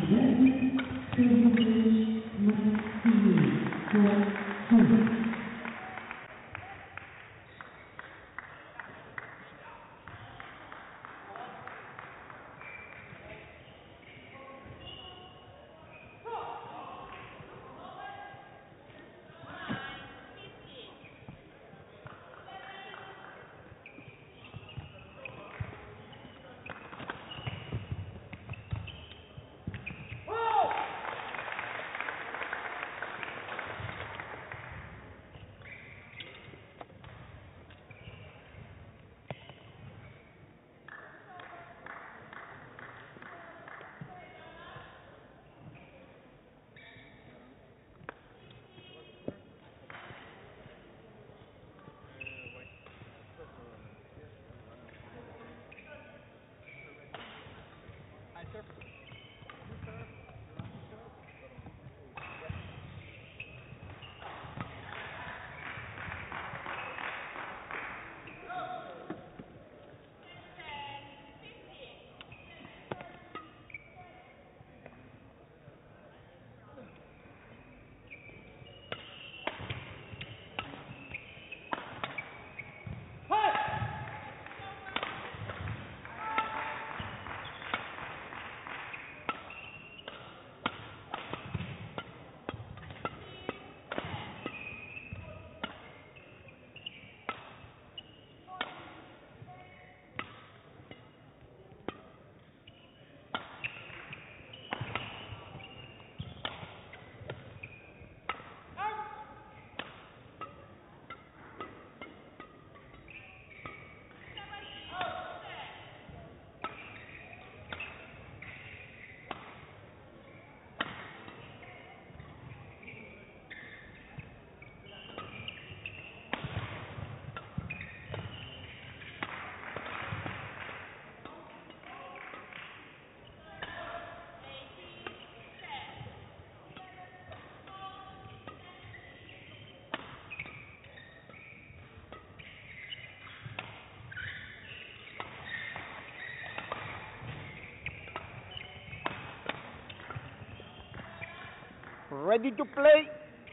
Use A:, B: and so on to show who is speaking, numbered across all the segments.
A: Ready to play.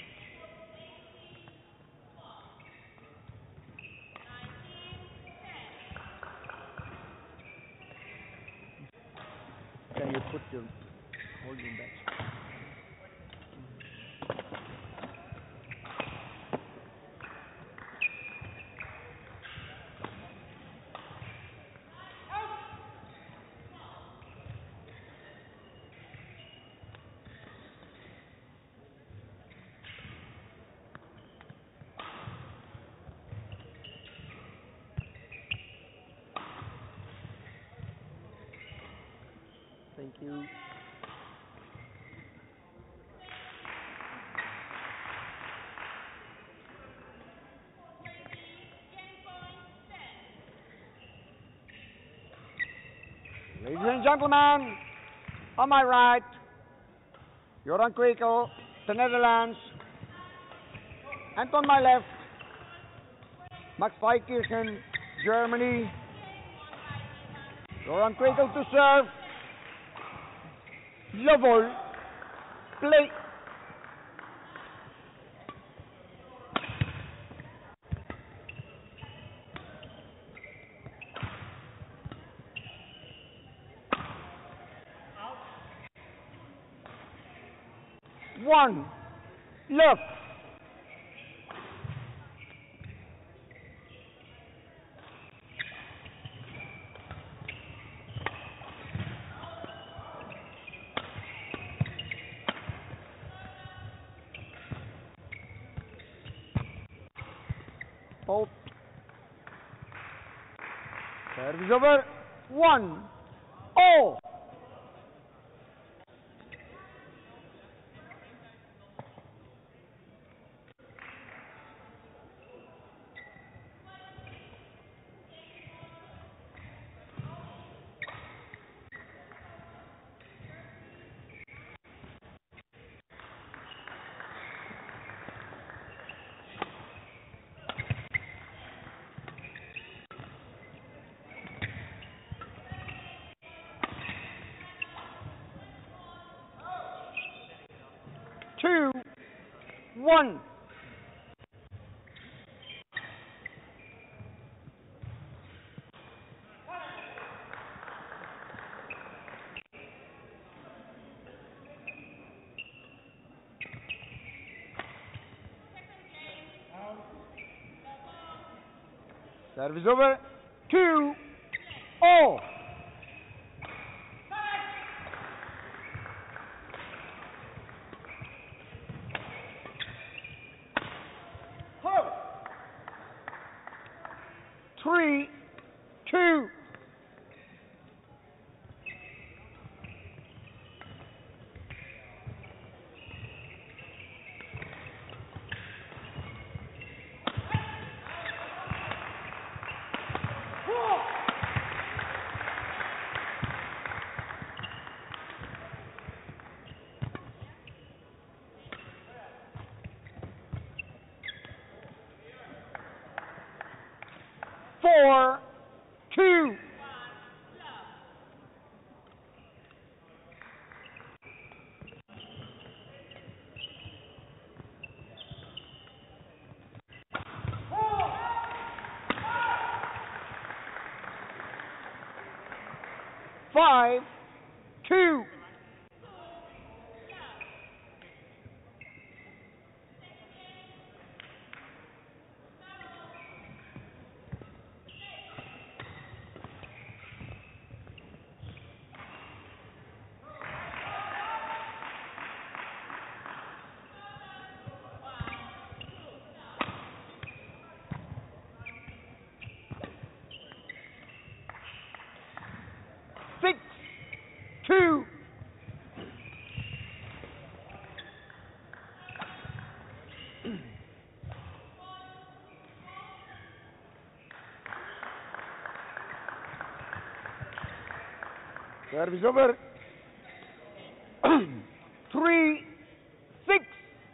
A: Can you put your holding back? Thank you. Ladies and gentlemen, on my right, Joran Kweekel, the Netherlands, and on my left, Weisskirchen, Germany. Joran Kweekel to serve. Level, play. One, left. Hold. Service over. 1-0. 2, 1. Service over. 2, all. Three, 2. Four, 2. Five, 2. Six, 2. Service over. 3, 6.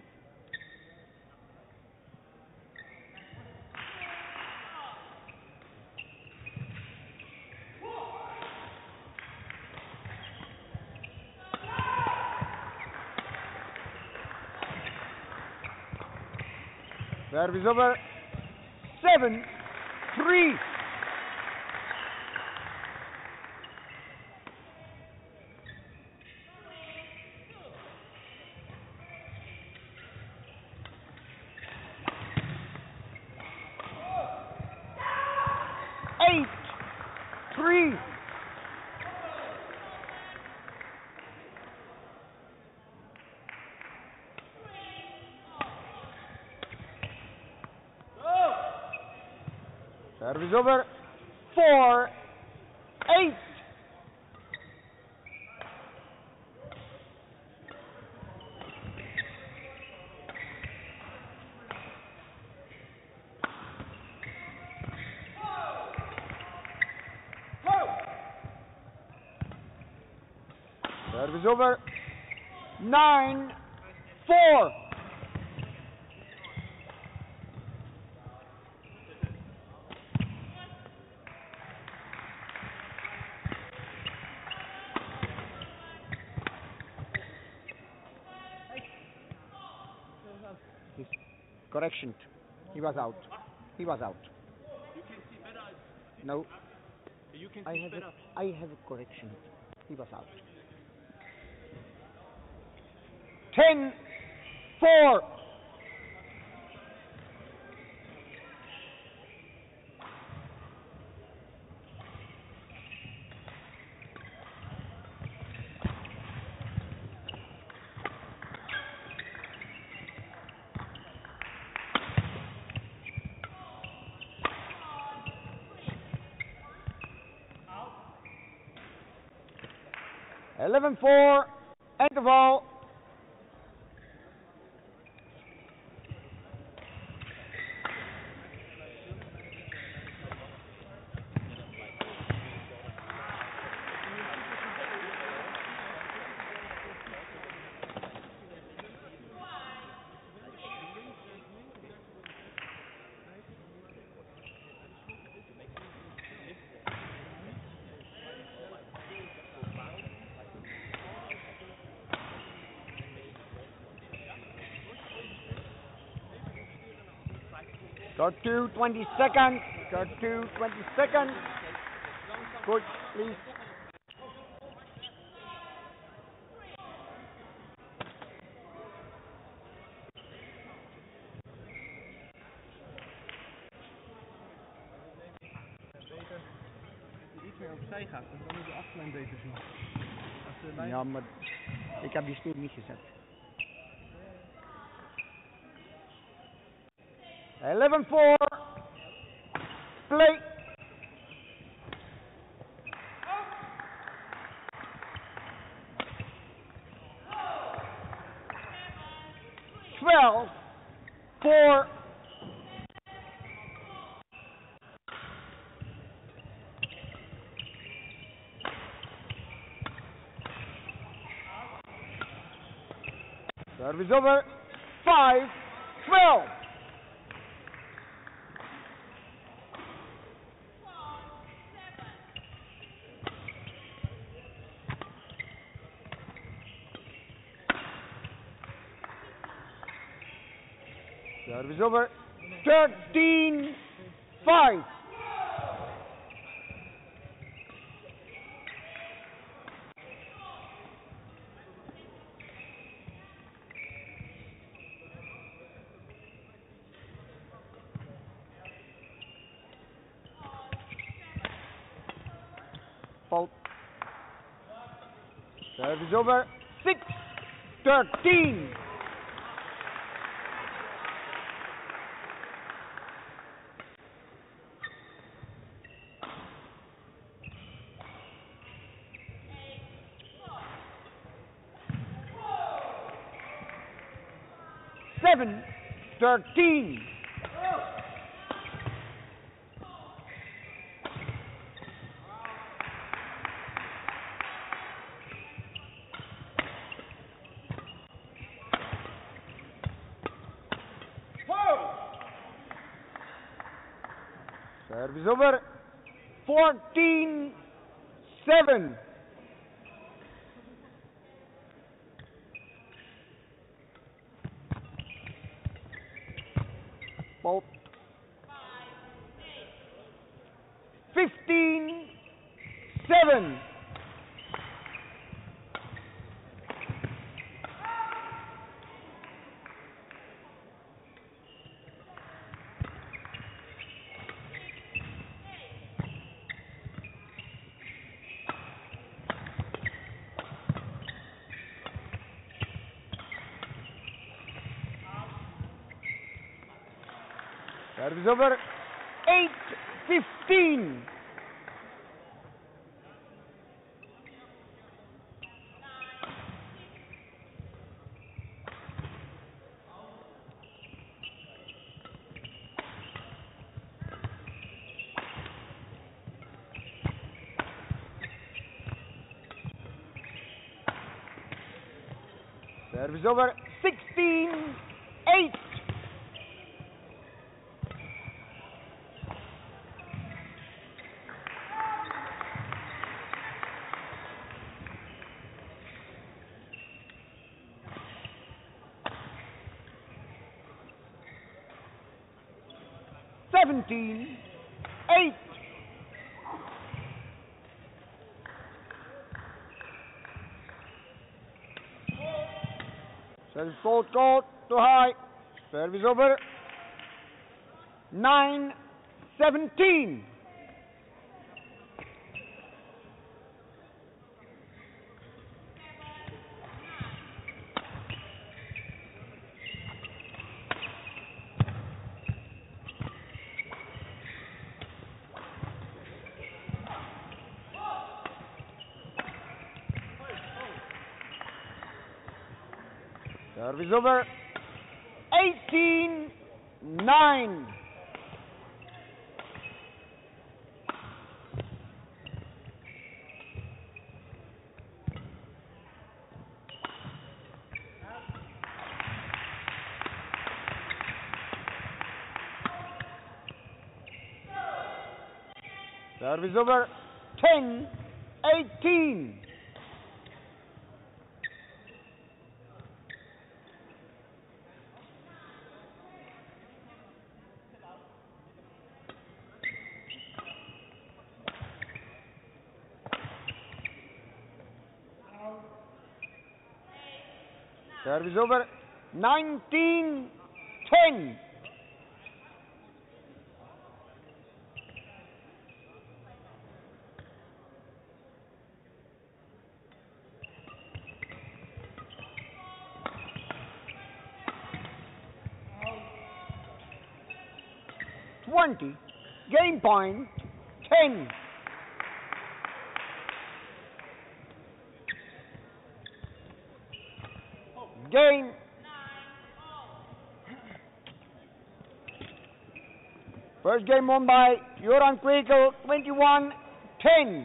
A: Service over. 7, 3. Eight, 3. Service over. 4, 8. Service over. 9, 4. Correction. He was out. He was out.
B: You can see better.
A: No.
B: You can see better.
A: I have a correction. He was out. 10, 4.
B: Out.
A: 11-4. Interval. 32, 20 seconds. 32, 20 seconds. Good, please.
C: Iets meer opzij gaat, dan moet de achterlijn beter zien. Als de lijn...
A: Ja, maar ik heb die stoel niet gezet. 11-4. Play. Twelve, 4. Service over. 5, 12. Service over. 13, 5. Fault. Service over. 6, 13. Seven, 13. Service over. 14, 7. Fault. 15, 7. Service over. 8, 15. Service over. 16, 8. Seventeen, 8. Service fault called too high. Service over. 9, 17. Service over. 18, 9. Service over. 10, 18. Service over. 19-10. Game point 10. Game. First game won by Joran Kweekel, 21-10.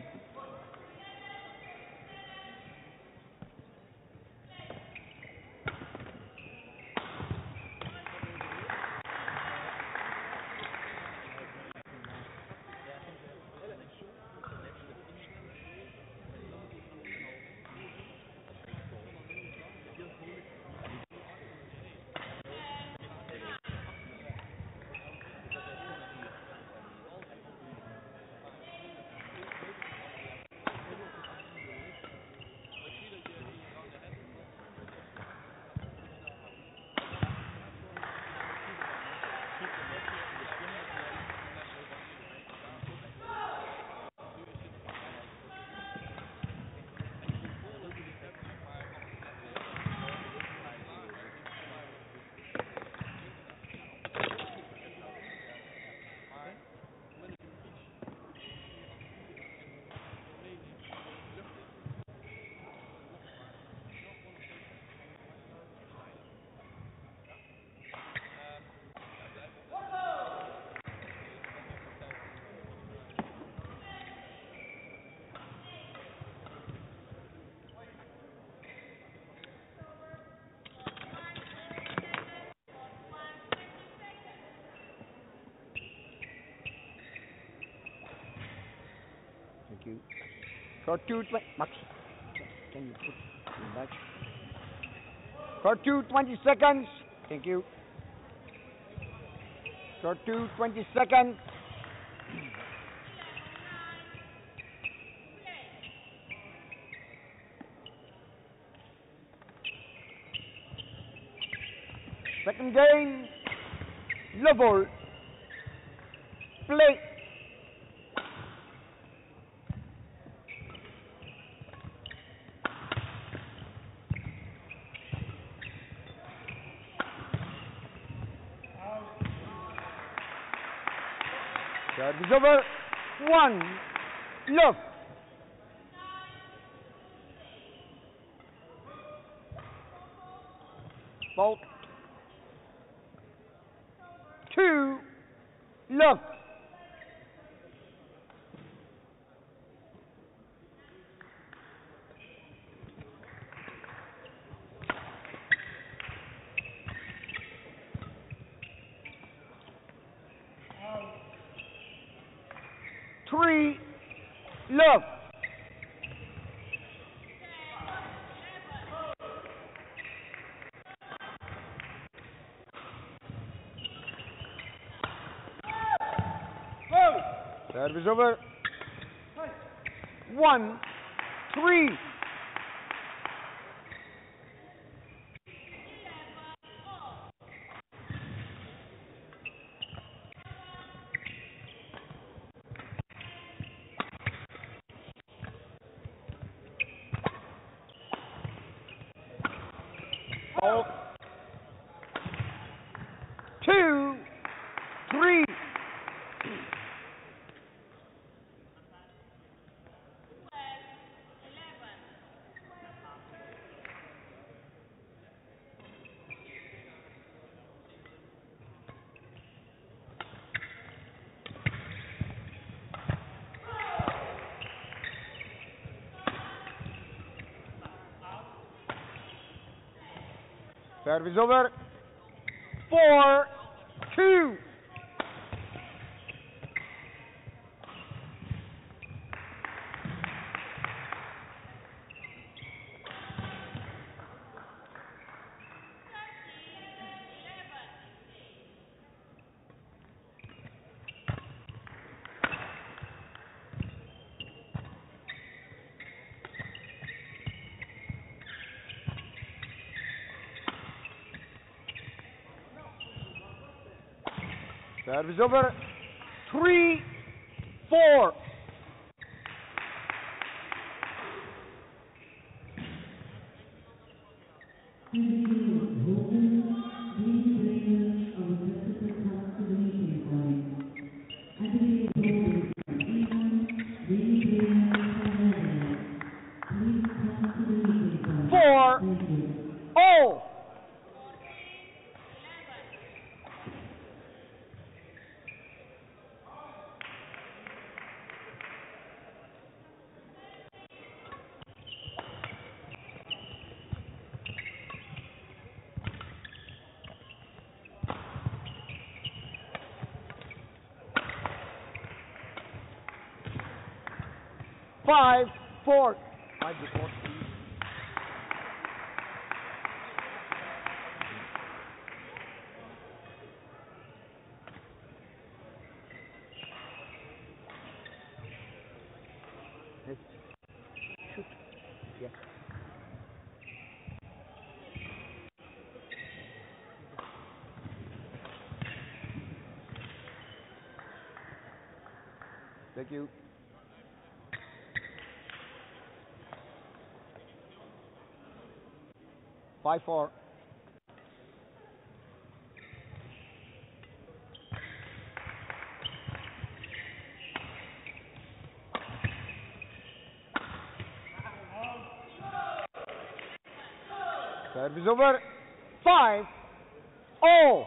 A: Thank you. For 2:20. Max, can you put it back? For 2:20 seconds. Thank you. For 2:20 seconds. Second game. Level. Play. Service over. 1. Look. Fault. 2. Look. Three, look. Service over. 1, 3. Oh. 2, 3. Service over. 4, 2. Service over. 3-4. Five, four. 5-4. Yes. Shoot. Yes. Thank you. Five, four. Service over. 5-0.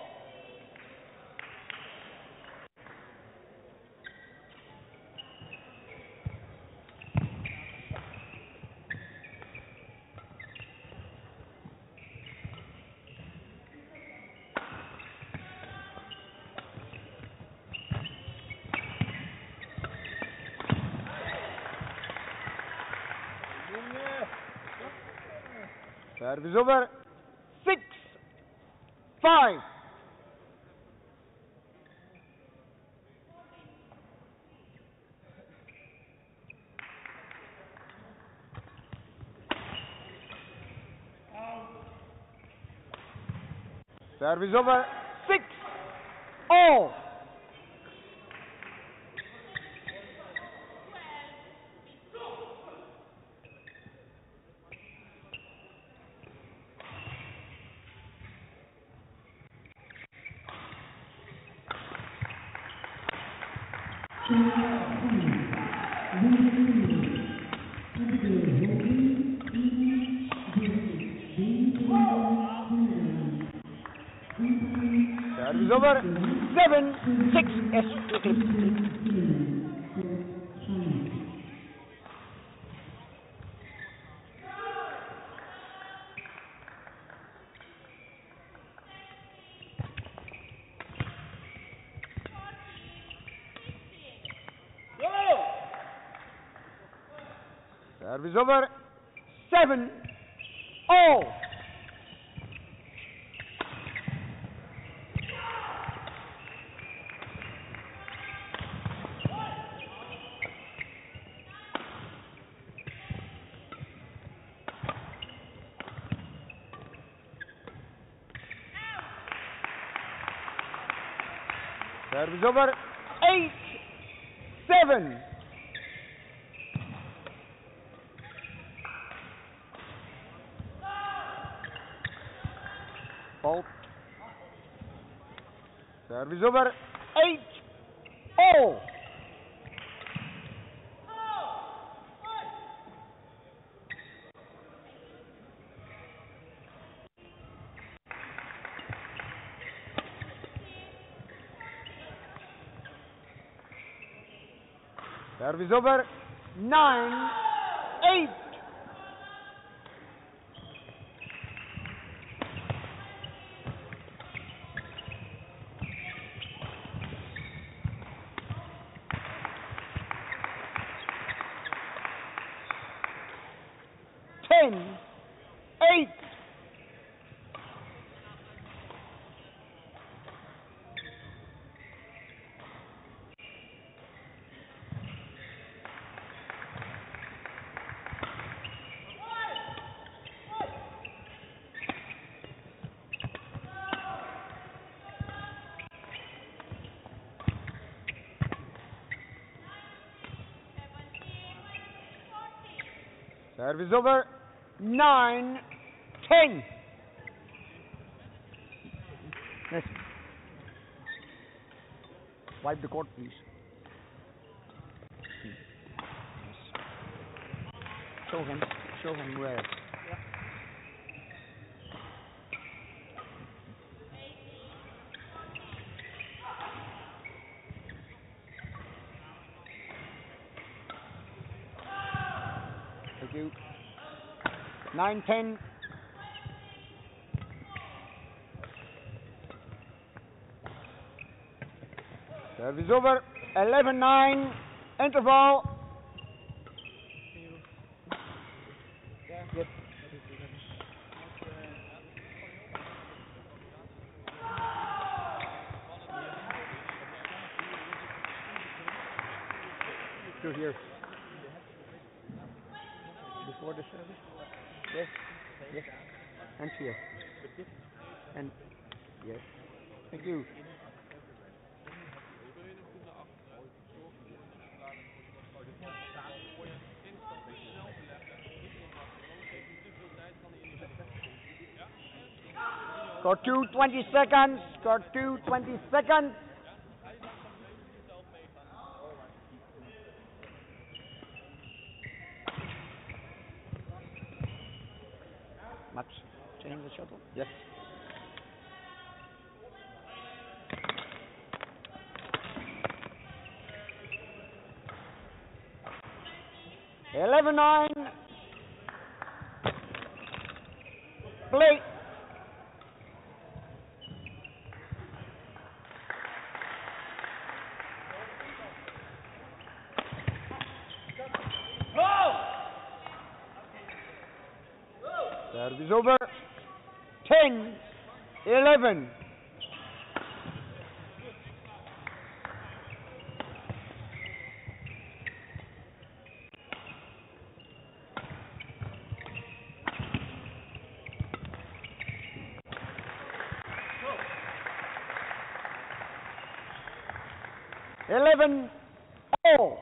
A: Service over. 6-5. Service over. 6-0. Service over. 7-6. Yes, quickly. Service over. 7-0. Service over. 8-7. Fault. Service over. 8-0. Service over. 9-8. Ten, 8. Service over. 9-10. Yes. Wipe the court, please. Yes. Show him where. Thank you. 9-10. Service over. 11-9. Interval. Yes. Through here. Before the service. Yes. Yes. And here. And yes. Thank you. Score 2, 20 seconds. Score 2, 20 seconds. Max, change the shuttle. Yes. Eleven 9. Play. Service over. 10-11. Eleven all.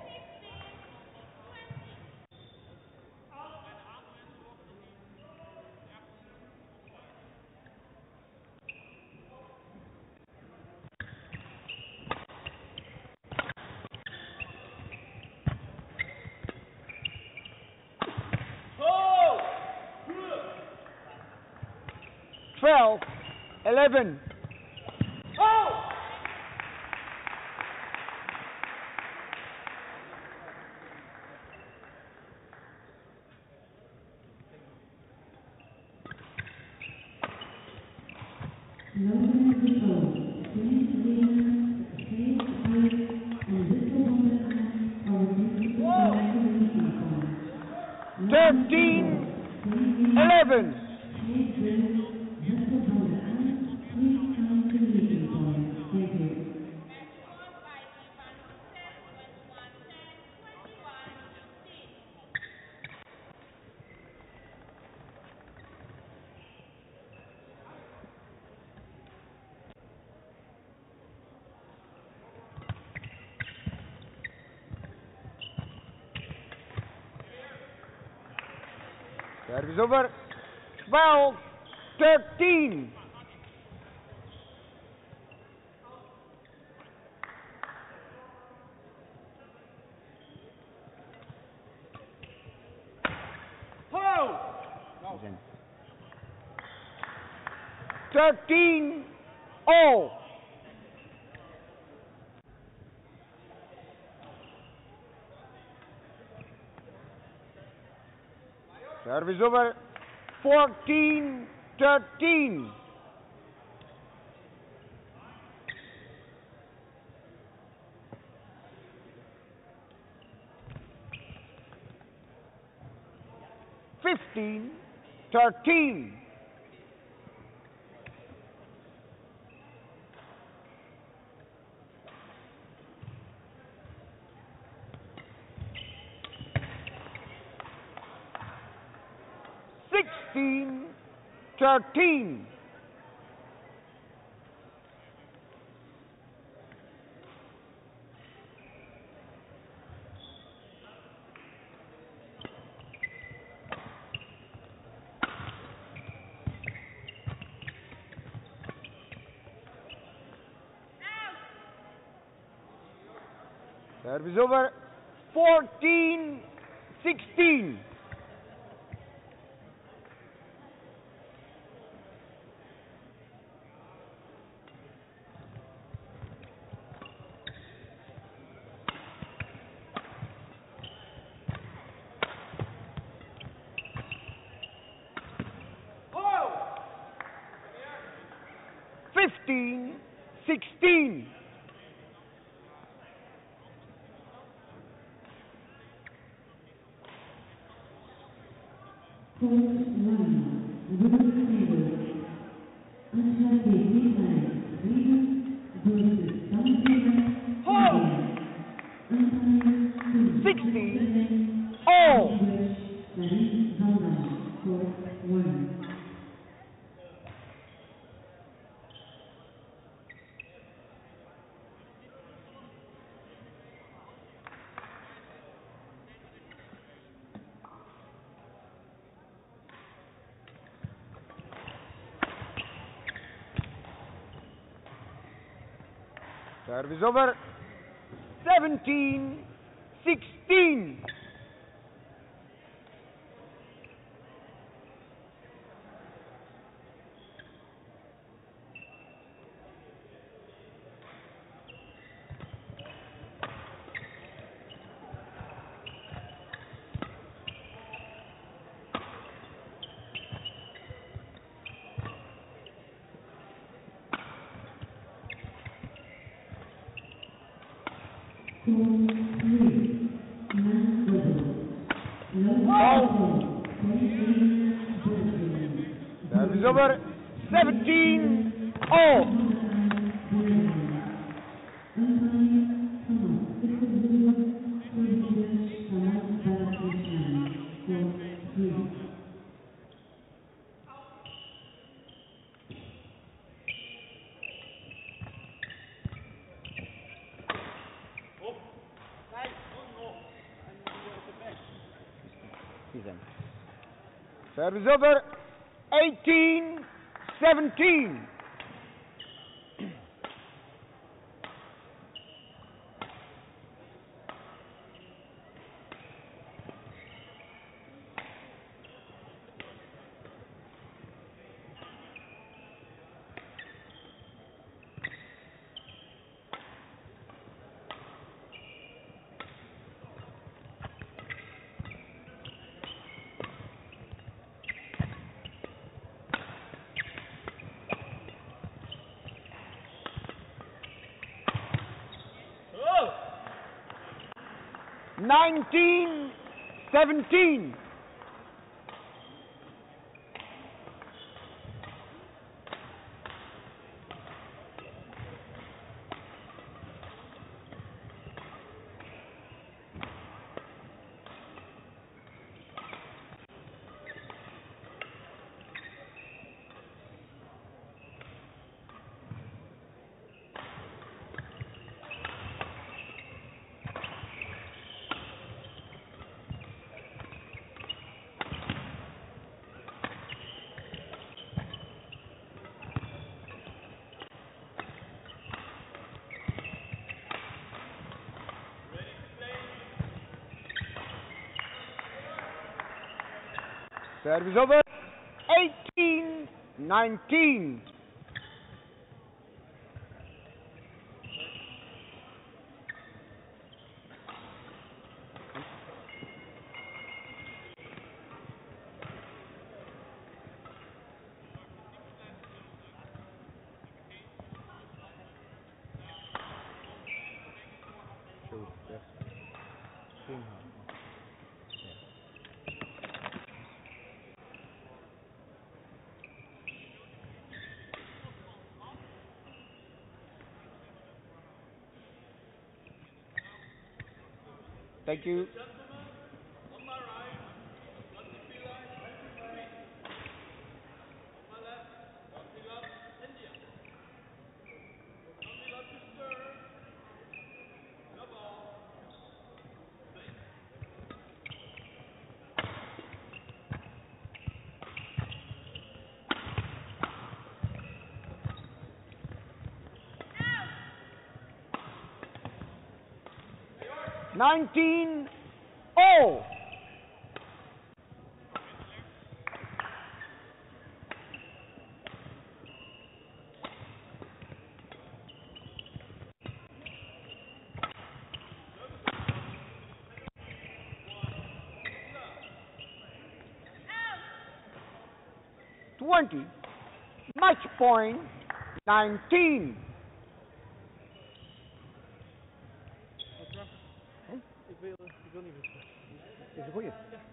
A: Oh! 12-11. Oh! Thirteen, 11. Service over. 12-13. Oh! 13 all. Service over. 14-13. Fifteen, 13. Sixteen, 13. Service over. 14-16.
B: Oh!
A: 15-16.
B: Oh!
A: 16 all. Service over. 17-16. Service over. 17 all. Service over. 18-17.
B: Oh!
A: 19-17. Service over. 18-19. Thank you.
B: On my right, one to be right, three. On my left, one to up, India. One to left to serve. No ball. Play.
A: 19 all. Match point 19.
C: Ik wil niet wisselen.
A: Is een goeie.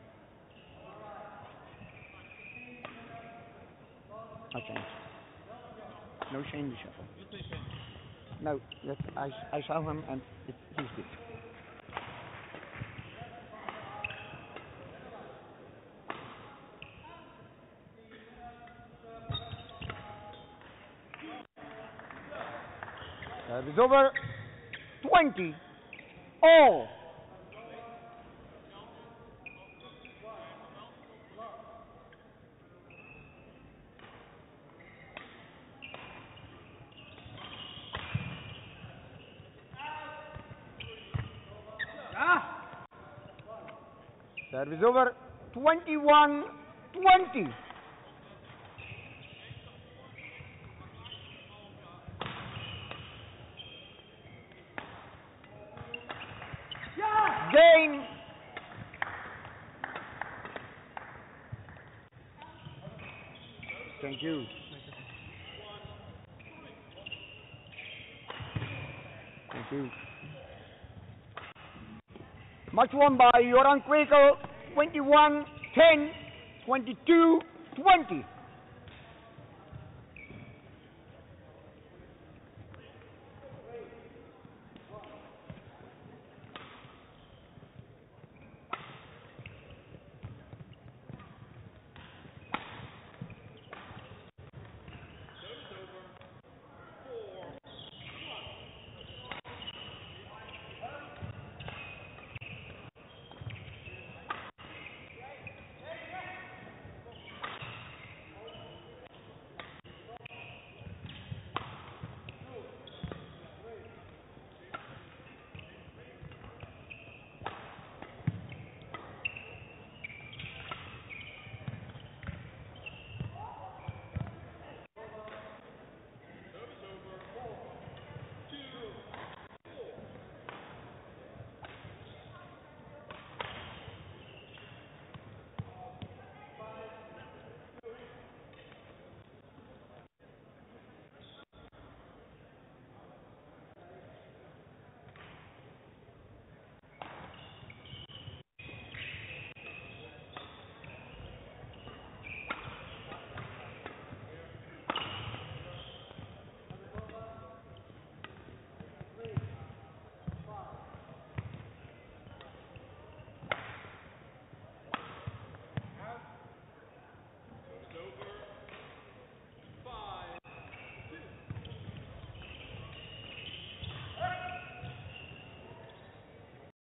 A: No change. No change in the shuffle. No, I saw him and he's good. Service over. 20 all. Service over. 21-20. Game. Thank you. Thank you. Match won by Joran Kweekel, 21-10, 22-20.